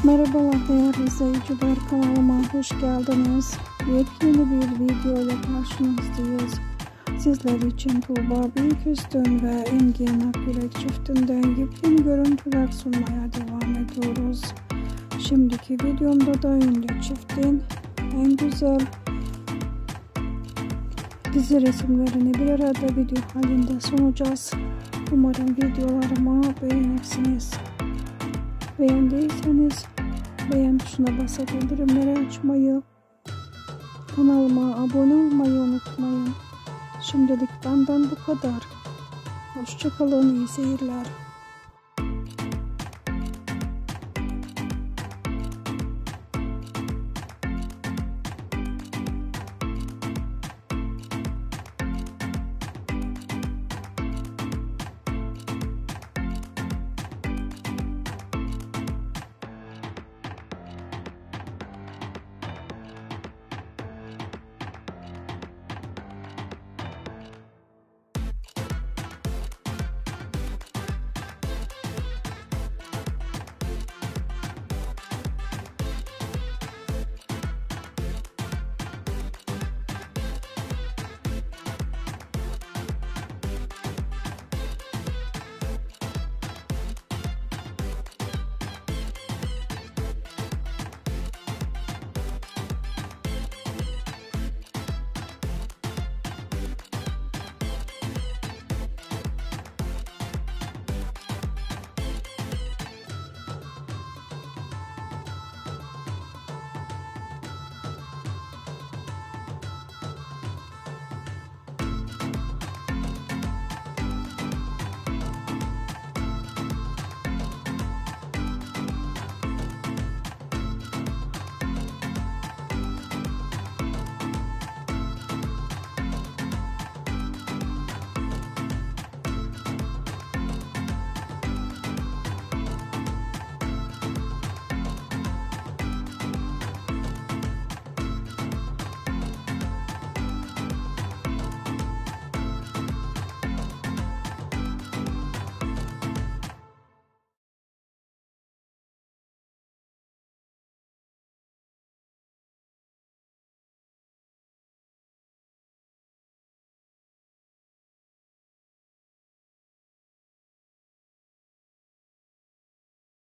Merhabalar değerli izleyiciler, kanalıma hoş geldiniz. Yepyeni bir video ile karşınızdayız. Sizler için Tuğba Büyüküstün ve Engin Akgürek çiftinden yepyeni görüntüler sunmaya devam ediyoruz. Şimdiki videomda da ünlü çiftin en güzel dizi resimlerini bir arada video halinde sunacağız. Umarım videolarımı beğenirsiniz. Beğendiyseniz beğen tuşuna basıp bildirimleri açmayı, kanalıma abone olmayı unutmayın. Şimdilik benden bu kadar. Hoşça kalın, iyi seyirler.